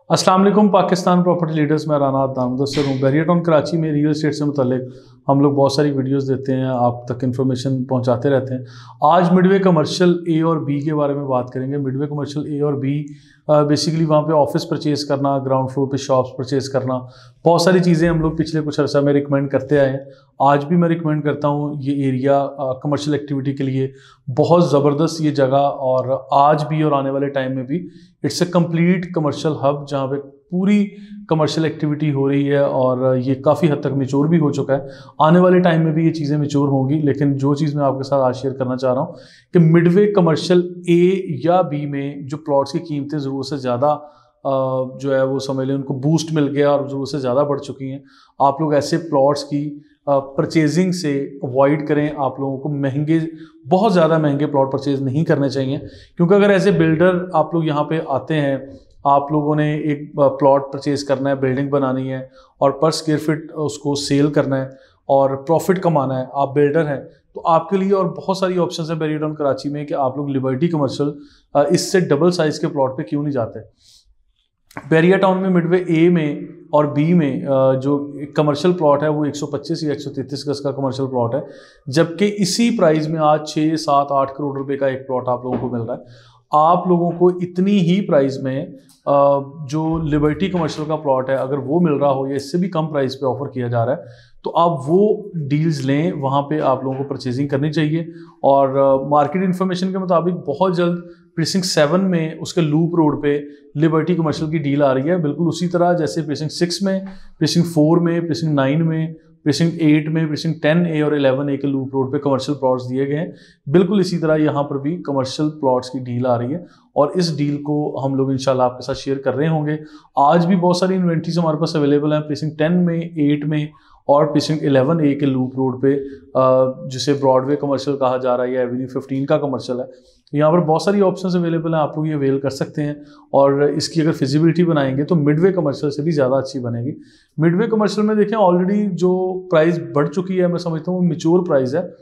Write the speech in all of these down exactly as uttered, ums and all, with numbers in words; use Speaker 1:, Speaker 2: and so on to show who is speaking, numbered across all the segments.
Speaker 1: अस्सलाम वालेकुम Pakistan property leaders में राना दामोदर सर हूँ। बैरियर टाउन कराची में रियल एस्टेट से मुतालिक हम लोग बहुत सारी वीडियोस देते हैं, आप तक इन्फॉर्मेशन पहुँचाते रहते हैं। आज मिडवे कमर्शियल ए और बी के बारे में बात करेंगे। मिडवे कमर्शियल ए और बी बेसिकली वहाँ पे ऑफिस परचेज़ करना, ग्राउंड फ्लोर पे शॉप्स परचेज़ करना, बहुत सारी चीज़ें हम लोग पिछले कुछ अर्सा में रिकमेंड करते आए हैं। आज भी मैं रिकमेंड करता हूँ ये एरिया कमर्शियल एक्टिविटी के लिए बहुत ज़बरदस्त ये जगह, और आज भी और आने वाले टाइम में भी it's a complete commercial hub जहाँ पे पूरी कमर्शियल एक्टिविटी हो रही है, और ये काफ़ी हद तक मैच्योर भी हो चुका है। आने वाले टाइम में भी ये चीज़ें मैच्योर होंगी, लेकिन जो चीज़ मैं आपके साथ आज शेयर करना चाह रहा हूँ कि मिडवे कमर्शियल ए या बी में जो प्लॉट्स की कीमतें ज़रूरत से ज़्यादा जो है वो समझ लें उनको बूस्ट मिल गया और ज़रूरत से ज़्यादा बढ़ चुकी हैं। आप लोग ऐसे प्लॉट्स की परचेजिंग से अवॉइड करें। आप लोगों को महंगे, बहुत ज़्यादा महंगे प्लॉट परचेज नहीं करने चाहिए, क्योंकि अगर एज ए बिल्डर आप लोग यहाँ पे आते हैं, आप लोगों ने एक प्लॉट परचेज करना है, बिल्डिंग बनानी है और पर स्क्वायर फीट उसको सेल करना है और प्रॉफिट कमाना है, आप बिल्डर हैं, तो आपके लिए और बहुत सारी ऑप्शंस हैं बैरियर टाउन कराची में कि आप लोग लिबर्टी कमर्शियल इससे डबल साइज़ के प्लॉट पे क्यों नहीं जाते। बैरियर टाउन में मिडवे ए में और बी में जो कमर्शियल प्लॉट है वो एक सौ पच्चीस या एक सौ तैंतीस गज का कमर्शियल प्लॉट है, जबकि इसी प्राइस में आज छः सात आठ करोड़ रुपए का एक प्लॉट आप लोगों को मिल रहा है। आप लोगों को इतनी ही प्राइस में जो लिबर्टी कमर्शियल का प्लॉट है अगर वो मिल रहा हो या इससे भी कम प्राइस पे ऑफर किया जा रहा है, तो आप वो डील्स लें, वहाँ पे आप लोगों को परचेजिंग करनी चाहिए। और मार्केट इन्फॉर्मेशन के मुताबिक बहुत जल्द प्रीसिंक्ट सेवन में उसके लूप रोड पे लिबर्टी कमर्शियल की डील आ रही है, बिल्कुल उसी तरह जैसे प्रीसिंक्ट सिक्स में, प्रीसिंक्ट फोर में, प्रीसिंक्ट नाइन में, प्रीसिंक्ट एट में, प्रीसिंक्ट टेन ए और इलेवन ए के लूप रोड पे कमर्शियल प्लॉट्स दिए गए हैं। बिल्कुल इसी तरह यहाँ पर भी कमर्शियल प्लॉट्स की डील आ रही है और इस डील को हम लोग इंशाल्लाह आपके साथ शेयर कर रहे होंगे। आज भी बहुत सारी इन्वेंट्रीज हमारे पास अवेलेबल हैं प्रीसिंक्ट टेन में, एट में और प्रीसिंक्ट इलेवन ए के लूप रोड पे, जिसे ब्रॉडवे कमर्शियल कहा जा रहा है या एवेन्यू फिफ्टीन का कमर्शियल है। यहाँ पर बहुत सारी ऑप्शंस अवेलेबल हैं, आप लोग ये अवेल कर सकते हैं और इसकी अगर फिजिबिलिटी बनाएंगे तो मिडवे कमर्शियल से भी ज़्यादा अच्छी बनेगी। मिडवे कमर्शियल में देखें ऑलरेडी जो प्राइस बढ़ चुकी है, मैं समझता हूँ मैच्योर प्राइस है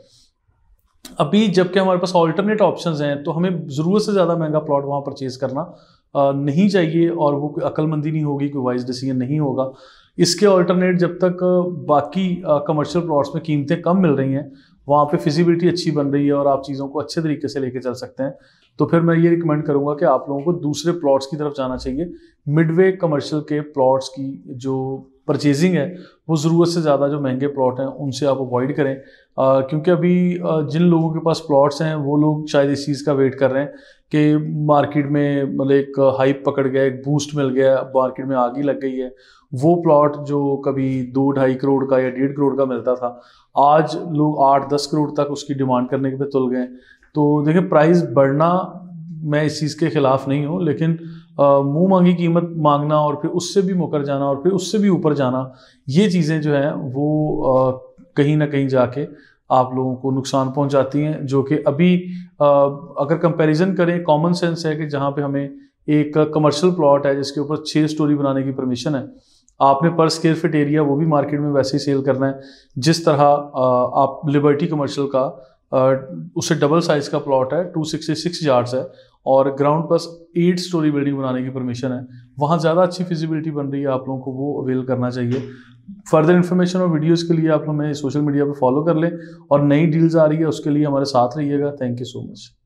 Speaker 1: अभी, जबकि हमारे पास ऑल्टरनेट ऑप्शंस हैं, तो हमें ज़रूरत से ज़्यादा महंगा प्लॉट वहाँ परचेज करना नहीं चाहिए और वो कोई अक्लमंदी नहीं होगी, कोई वाइज डिसीजन नहीं होगा। इसके ऑल्टरनेट जब तक बाकी कमर्शियल प्लॉट्स में कीमतें कम मिल रही हैं, वहाँ पे फिजिबिलिटी अच्छी बन रही है और आप चीज़ों को अच्छे तरीके से लेके चल सकते हैं, तो फिर मैं ये रिकमेंड करूँगा कि आप लोगों को दूसरे प्लॉट्स की तरफ जाना चाहिए। मिडवे कमर्शियल के प्लॉट्स की जो परचेजिंग है वो ज़रूरत से ज़्यादा जो महंगे प्लॉट हैं उनसे आप अवॉइड करें, आ, क्योंकि अभी आ, जिन लोगों के पास प्लॉट्स हैं वो लोग शायद इस चीज़ का वेट कर रहे हैं कि मार्केट में मतलब एक हाइप पकड़ गया, एक बूस्ट मिल गया, मार्केट में आग ही लग गई है। वो प्लॉट जो कभी दो ढाई करोड़ का या डेढ़ करोड़ का मिलता था, आज लोग आठ दस करोड़ तक उसकी डिमांड करने के पे तुल गए। तो देखिए प्राइस बढ़ना, मैं इस चीज़ के ख़िलाफ़ नहीं हूँ, लेकिन मुंह मांगी कीमत मांगना और फिर उससे भी मुकर जाना और फिर उससे भी ऊपर जाना, ये चीज़ें जो हैं वो आ, कहीं ना कहीं जाके आप लोगों को नुकसान पहुंचाती हैं। जो कि अभी आ, अगर कंपैरिजन करें, कॉमन सेंस है कि जहाँ पे हमें एक कमर्शियल प्लॉट है जिसके ऊपर छः स्टोरी बनाने की परमिशन है, आपने पर स्क्वायर फीट एरिया वो भी मार्केट में वैसे ही सेल करना है जिस तरह आप लिबर्टी कमर्शियल का उससे डबल साइज़ का प्लॉट है, टू सिक्सटी सिक्स यार्ड्स है और ground plus eight story building बनाने की परमिशन है, वहाँ ज़्यादा अच्छी फिजिबिलिटी बन रही है, आप लोगों को वो अवेल करना चाहिए। फर्दर इन्फॉर्मेशन और वीडियोज़ के लिए आप हमें सोशल मीडिया पर फॉलो कर लें और नई डील्स आ रही है उसके लिए हमारे साथ रहिएगा। Thank you so much.